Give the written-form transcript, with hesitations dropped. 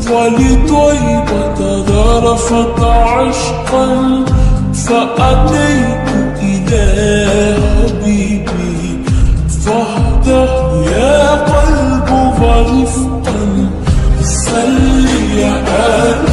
ولطيبة ذرفت عشقا فأتيت إلى حبيبي فاهدأ يا قلب ورفقا صل على